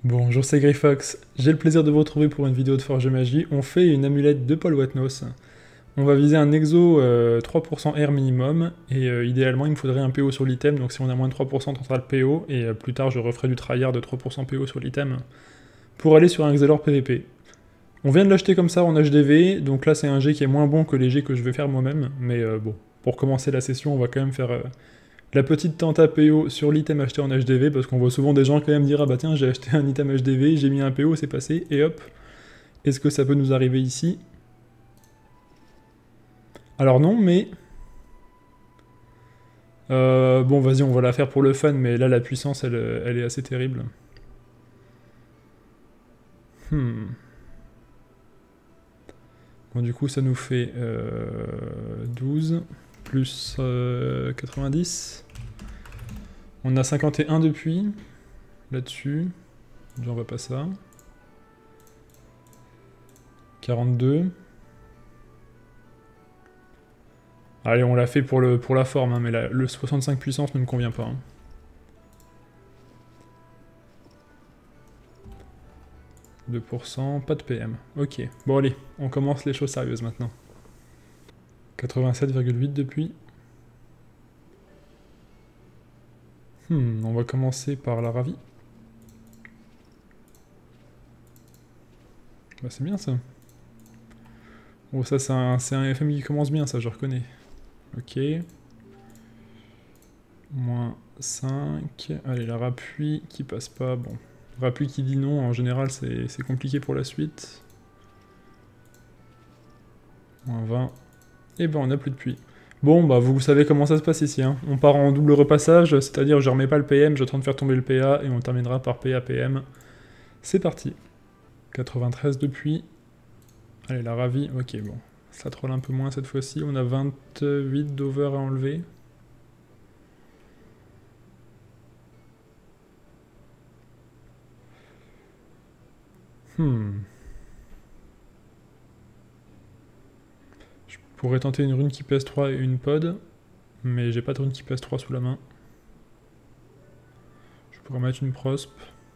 Bonjour, c'est Greyfox. J'ai le plaisir de vous retrouver pour une vidéo de Forge Magie. On fait une amulette de Paul Watnos. On va viser un exo 3% R minimum, et idéalement il me faudrait un PO sur l'item, donc si on a moins de 3% on tentera le PO, et plus tard je referai du tryhard de 3% PO sur l'item, pour aller sur un Xelor PVP. On vient de l'acheter comme ça en HDV, donc là c'est un G qui est moins bon que les G que je vais faire moi-même, mais bon, pour commencer la session on va quand même faire la petite tenta PO sur l'item acheté en HDV, parce qu'on voit souvent des gens quand même dire « Ah bah tiens, j'ai acheté un item HDV, j'ai mis un PO, c'est passé, et hop. Est-ce que ça peut nous arriver ici ?» Alors non, mais... bon, vas-y, on va la faire pour le fun, mais là, la puissance, elle est assez terrible. Bon, du coup, ça nous fait 12, plus 90. On a 51 depuis, là-dessus. J'en vois pas ça. 42. Allez, on l'a fait pour la forme, hein, mais le 65 puissance ne me convient pas. Hein. « 2%, pas de PM. Ok, bon allez, on commence les choses sérieuses maintenant. 87,8 depuis. On va commencer par la ravie. Bah c'est bien ça. Bon ça c'est un FM qui commence bien, ça je reconnais. Ok. Moins 5. Allez, la rappui qui passe pas, bon. Rappui qui dit non, en général c'est compliqué pour la suite. Moins 20. Et ben on n'a plus de puits. Bon bah vous savez comment ça se passe ici, hein. On part en double repassage, c'est-à-dire je remets pas le PM, j'attends de faire tomber le PA et on terminera par PA-PM. C'est parti. 93 de puits. Allez, la ravie, ok bon. Ça troll un peu moins cette fois-ci, on a 28 d'over à enlever. Je pourrais tenter une rune qui pèse 3 et une pod, mais j'ai pas de rune qui pèse 3 sous la main. Je pourrais mettre une prosp.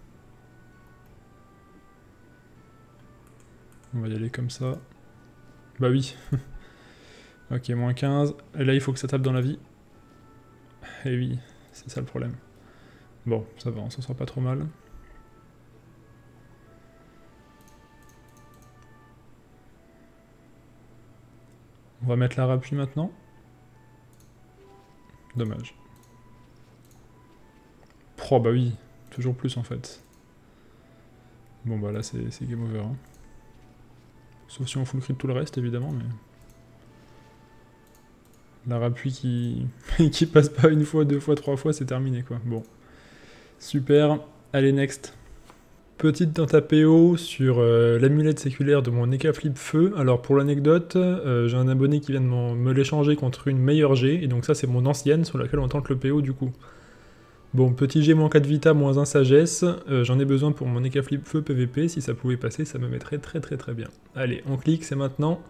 On va y aller comme ça. Bah oui. Ok, moins 15. Et là, il faut que ça tape dans la vie. Et oui, c'est ça le problème. Bon, ça va, on s'en sort pas trop mal. On va mettre la rappui maintenant. Dommage. Oh bah oui, toujours plus en fait. Bon bah là c'est game over. Hein. Sauf si on full crit tout le reste évidemment, mais... La rappui qui... qui passe pas une fois, deux fois, trois fois, c'est terminé quoi. Bon. Super, allez next. Petite tenta PO sur l'amulette séculaire de mon Eka Flip Feu. Alors pour l'anecdote, j'ai un abonné qui vient de me l'échanger contre une meilleure G, et donc ça c'est mon ancienne sur laquelle on tente le PO du coup. Bon, petit G moins 4 vita, moins 1 sagesse, j'en ai besoin pour mon Eka Flip Feu PVP, si ça pouvait passer, ça me mettrait très très très bien. Allez, on clique, c'est maintenant.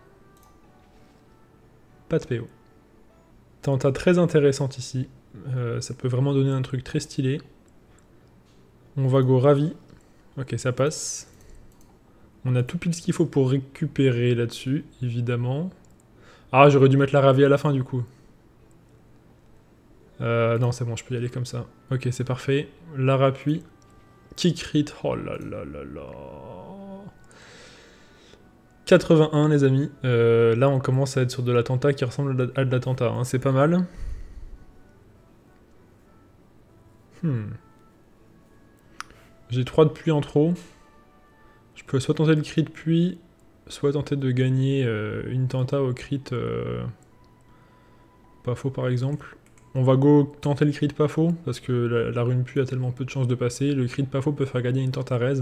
Pas de PO. Tenta très intéressante ici, ça peut vraiment donner un truc très stylé. On va go ravi. Ok, ça passe. On a tout pile ce qu'il faut pour récupérer là-dessus, évidemment. Ah, j'aurais dû mettre la ravie à la fin du coup. Non, c'est bon, je peux y aller comme ça. Ok, c'est parfait. La rappui. Qui crit. Oh là là là là. 81, les amis. Là, on commence à être sur de la tenta qui ressemble à de la tenta. Hein. C'est pas mal. J'ai 3 de pluie en trop. Je peux soit tenter le crit puis, soit tenter de gagner une tenta au crit pas faux par exemple. On va go tenter le crit pas faux, parce que la rune pluie a tellement peu de chances de passer. Le crit pas faux peut faire gagner une tenta raise.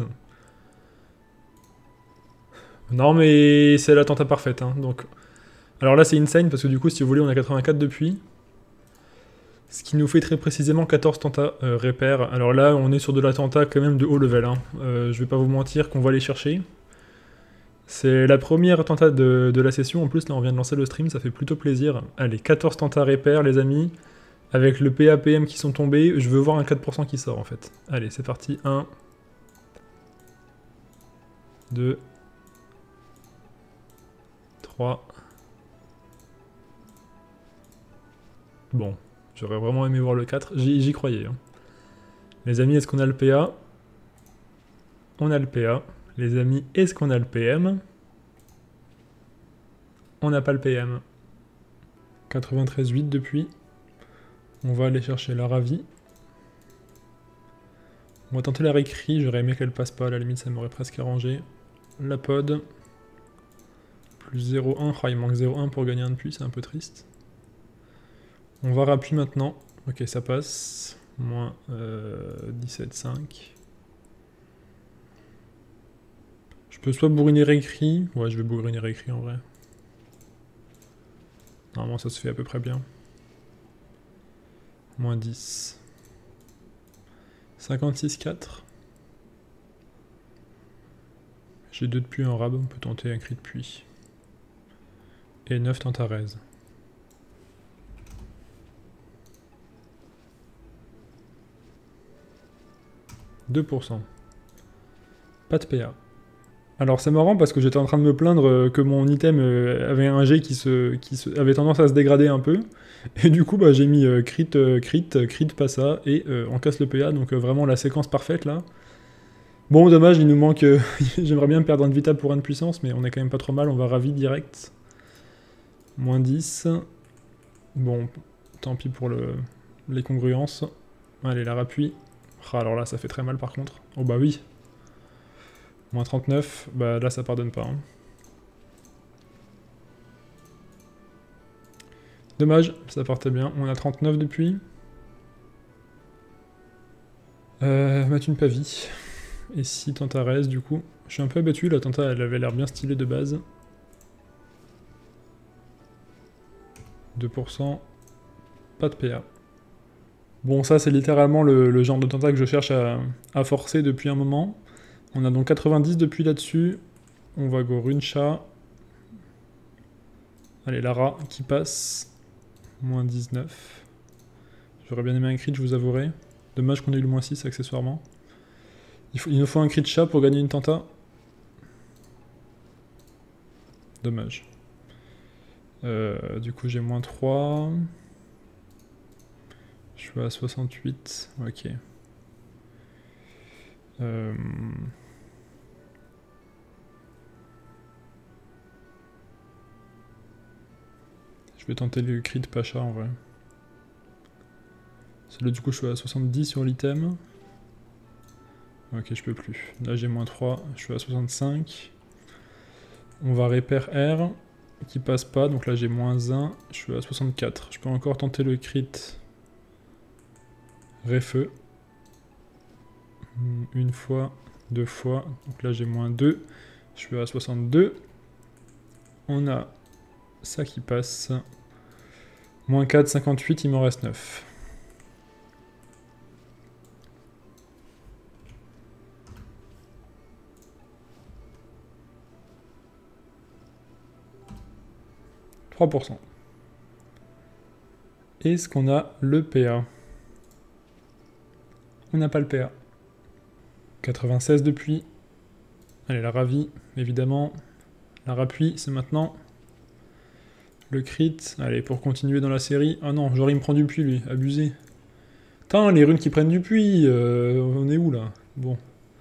Non mais c'est la tenta parfaite, hein, donc... Alors là c'est insane, parce que du coup si vous voulez on a 84 depuis. Ce qui nous fait très précisément 14 tenta repères. Alors là on est sur de la tenta quand même de haut level, hein. Je vais pas vous mentir qu'on va aller chercher. C'est la première tenta de la session, en plus là on vient de lancer le stream, ça fait plutôt plaisir. Allez, 14 tenta repères les amis. Avec le PAPM qui sont tombés, je veux voir un 4% qui sort en fait. Allez, c'est parti, 1, 2, 3. Bon, j'aurais vraiment aimé voir le 4. J'y croyais. Hein. Les amis, est-ce qu'on a le PA? On a le PA. Les amis, est-ce qu'on a le PM? On n'a pas le PM. 93,8 depuis. On va aller chercher la ravie. On va tenter la récrit, j'aurais aimé qu'elle passe pas, à la limite ça m'aurait presque arrangé. La pod. Plus 0,1, il manque 0,1 pour gagner un de plus, c'est un peu triste. On va rappuyer maintenant. Ok, ça passe. Moins 17,5. Je peux soit bourriner réécrit. Ouais, je vais bourriner réécrit en vrai. Normalement, ça se fait à peu près bien. Moins 10. 56,4. J'ai 2 de puits en rab, on peut tenter un cri de puits. Et 9 Tantarèse. « 2%. Pas de PA. Alors c'est marrant parce que j'étais en train de me plaindre que mon item avait un G qui avait tendance à se dégrader un peu. Et du coup bah, j'ai mis crit, pas ça, et on casse le PA, donc vraiment la séquence parfaite là. Bon dommage, il nous manque... J'aimerais bien perdre un de vital pour un de puissance, mais on est quand même pas trop mal, on va ravi direct. Moins 10. Bon, tant pis pour les congruences. Allez, la rappuie. Ah, alors là ça fait très mal par contre. Oh bah oui. Moins 39, bah là ça pardonne pas. Hein. Dommage, ça partait bien. On a 39 depuis. Mettre une pavie. Et si Tantarèse du coup. Je suis un peu abattu, la Tanta elle avait l'air bien stylée de base. 2%. Pas de PA. Bon ça c'est littéralement le genre de Tanta que je cherche à forcer depuis un moment. On a donc 90 depuis là-dessus. On va go Runcha. Allez, Lara qui passe. Moins 19. J'aurais bien aimé un crit, je vous avouerai. Dommage qu'on ait eu le moins 6 accessoirement. Il nous faut un crit de chat pour gagner une tenta. Dommage. Du coup j'ai moins 3. Je suis à 68. Ok. Je vais tenter le cri de Pacha en vrai. Là du coup je suis à 70 sur l'item. Ok, je peux plus. Là j'ai moins 3, je suis à 65. On va repère R qui passe pas, donc là j'ai moins 1, je suis à 64. Je peux encore tenter le crit Refeu. Une fois, deux fois, donc là j'ai moins 2. Je suis à 62. On a ça qui passe. Moins 4, 58, il m'en reste 9. « 3%. Est-ce qu'on a le PA? On n'a pas le PA. 96 depuis. Allez, la ravie, évidemment. La rappuie, c'est maintenant. Le crit. Allez, pour continuer dans la série. Ah non, genre il me prend du puits, lui. Abusé. Putain, les runes qui prennent du puits. On est où, là? Bon.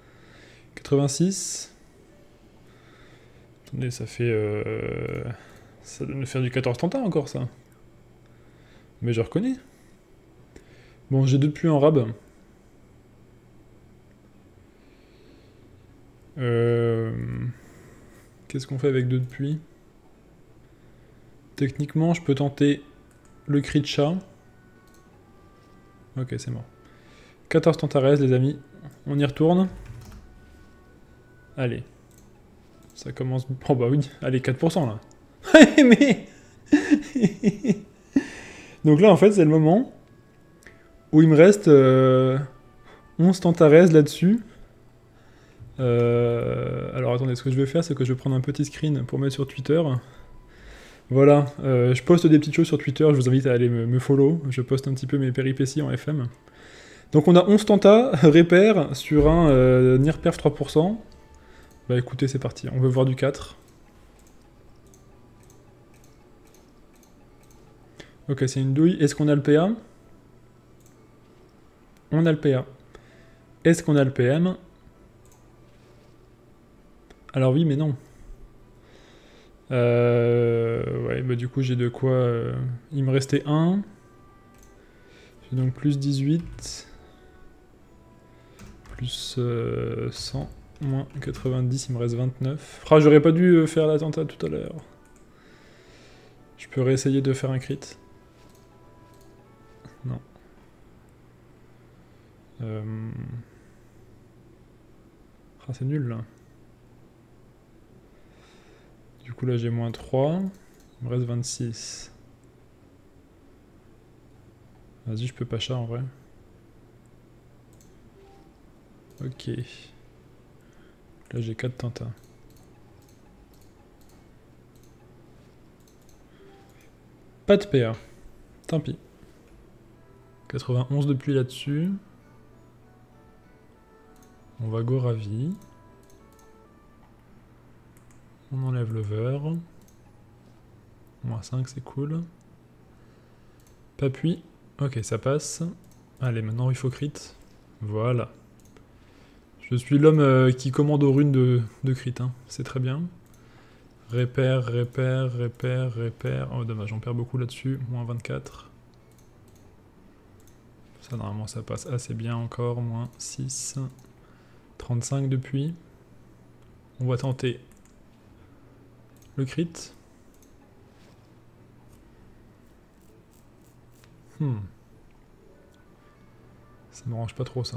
86. Attendez, ça fait... Ça doit me faire du 14 tenta encore, ça. Mais je reconnais. Bon, j'ai 2 puits en rab. Qu'est-ce qu'on fait avec 2 puits? Techniquement, je peux tenter le cri de chat. Ok, c'est mort. 14 Tantarèse, les amis. On y retourne. Allez. Ça commence... Oh bah oui, allez, 4% là. Mais... Donc là, en fait, c'est le moment où il me reste 11 Tantarèse là-dessus. Alors attendez, ce que je vais faire, c'est que je vais prendre un petit screen pour mettre sur Twitter. Voilà, je poste des petites choses sur Twitter, je vous invite à aller me follow. Je poste un petit peu mes péripéties en FM. Donc on a 11 Tanta, repère, sur un Nirperf 3%. Bah écoutez, c'est parti, on veut voir du 4. Ok, c'est une douille. Est-ce qu'on a le PA? On a le PA. Est-ce qu'on a le PM? Alors oui, mais non. Ouais, bah du coup j'ai de quoi... Il me restait 1. J'ai donc plus 18. Plus 100. Moins 90, il me reste 29. Ah, j'aurais pas dû faire l'attentat tout à l'heure. Je peux réessayer de faire un crit. Non. Ah, c'est nul là. Du coup là j'ai moins 3. Il me reste 26. Vas-y, je peux pas chat en vrai. Ok. Là j'ai 4 tentats. Pas de PA. Tant pis. 91 depuis là-dessus. On va go ravi. On enlève le lever. Moins 5, c'est cool. Papui. Ok, ça passe. Allez, maintenant il faut crit. Voilà. Je suis l'homme qui commande aux runes de crit, hein. C'est très bien. Repère, repère, repère, repère. Oh dommage, on perd beaucoup là-dessus. Moins 24. Ça, normalement, ça passe assez bien encore. Moins 6. 35 depuis. On va tenter le crit. Ça m'arrange pas trop, ça.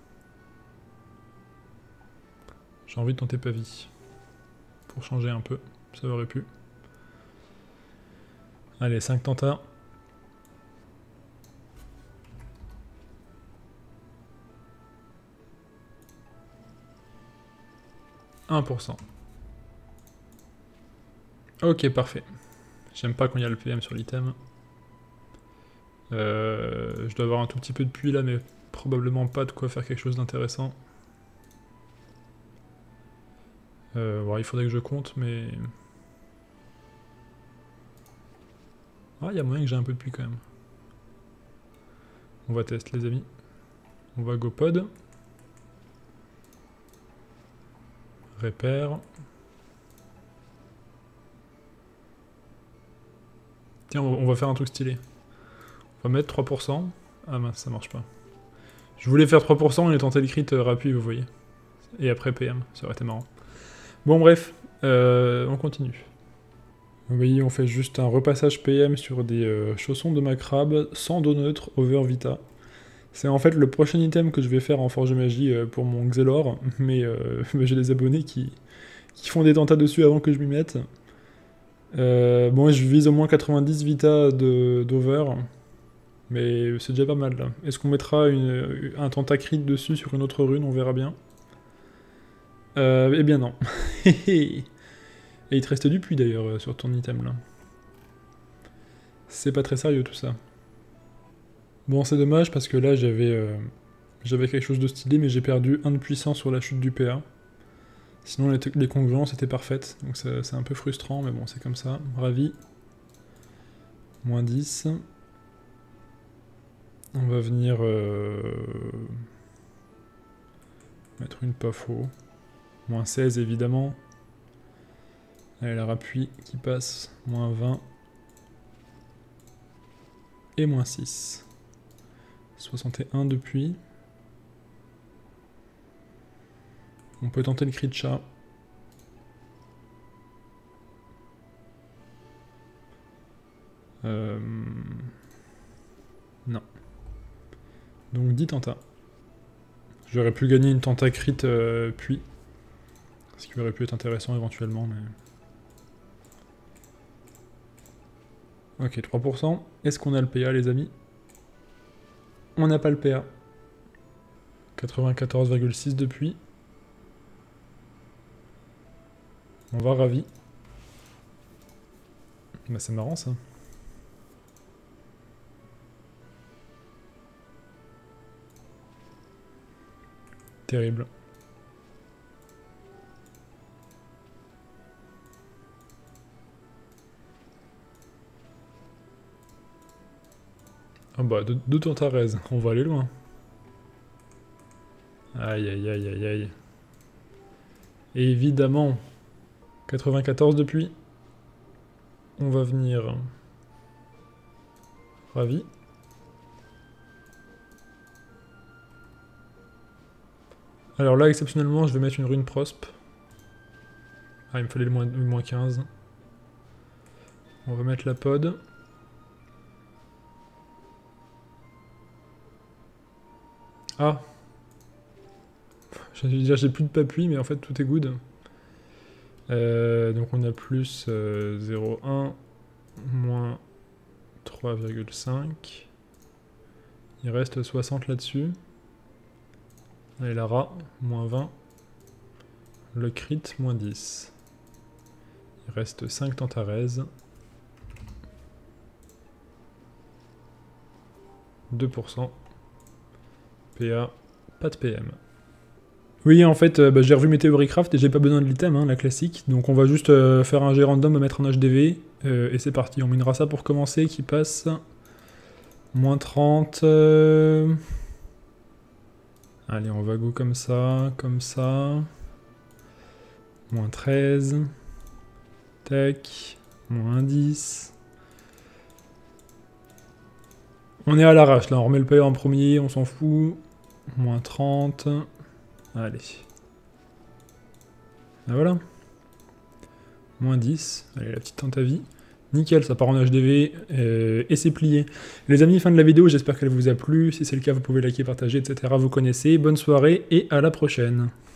J'ai envie de tenter Pavie. Pour changer un peu. Ça aurait pu. Allez, 5 tentats. « 1%. Ok, parfait. J'aime pas quand il y a le PM sur l'item. Je dois avoir un tout petit peu de puits là, mais probablement pas de quoi faire quelque chose d'intéressant. Bon, il faudrait que je compte, mais... Ah, il y a moyen que j'ai un peu de puits quand même. On va tester les amis. On va go pod. Repère. Tiens, on va faire un truc stylé. On va mettre 3%. Ah mince, ça marche pas. Je voulais faire 3% et tenter le crit rapide, vous voyez. Et après PM, ça aurait été marrant. Bon bref, on continue. Vous voyez, on fait juste un repassage PM sur des chaussons de macrabe sans dos neutre over vita. C'est en fait le prochain item que je vais faire en Forge Magie pour mon Xelor, mais j'ai des abonnés qui font des tentats dessus avant que je m'y mette. Bon, je vise au moins 90 vita d'over, mais c'est déjà pas mal là. Est-ce qu'on mettra un tenta crit dessus sur une autre rune? On verra bien. Eh bien non. Et il te reste du puits d'ailleurs sur ton item là. C'est pas très sérieux tout ça. Bon, c'est dommage parce que là j'avais quelque chose de stylé, mais j'ai perdu 1 de puissance sur la chute du PA. Sinon les congruences étaient parfaites, donc c'est un peu frustrant, mais bon, c'est comme ça. Ravi. Moins 10. On va venir mettre une pas faux. Moins 16 évidemment. Allez, la rappui qui passe. Moins 20. Et moins 6. 61 depuis. On peut tenter le cri de chat. Non. Donc 10 tentats. J'aurais pu gagner une tenta crit puis. Ce qui aurait pu être intéressant éventuellement, mais... Ok, 3%. Est-ce qu'on a le PA, les amis? On n'a pas le PA. 94,6 depuis. On va ravi. Bah c'est marrant ça. Terrible. Ah bah, de Tantarèse, on va aller loin. Aïe aïe aïe aïe aïe. Et évidemment, 94 depuis. On va venir... Ravi. Alors là, exceptionnellement, je vais mettre une rune prospe. Ah, il me fallait le moins 15. On va mettre la pod. Ah. J'ai plus de papouille, mais en fait tout est good. Donc on a plus 0,1, moins 3,5. Il reste 60 là-dessus. Allez, la rat, moins 20. Le crit, moins 10. Il reste 5 Tantarèse. 2%. PA, pas de PM. Oui, en fait, j'ai revu mes Theorycraft et j'ai pas besoin de l'item, hein, la classique. Donc on va juste faire un G random, mettre un HDV, et c'est parti. On minera ça pour commencer, qui passe. Moins 30. Allez, on va go comme ça, comme ça. Moins 13. Tac. Moins 10. On est à l'arrache, là, on remet le payer en premier, on s'en fout. Moins 30. Allez. Ah voilà. Moins 10. Allez, la petite tente à vie. Nickel, ça part en HDV et c'est plié. Les amis, fin de la vidéo, j'espère qu'elle vous a plu. Si c'est le cas, vous pouvez liker, partager, etc. Vous connaissez. Bonne soirée et à la prochaine.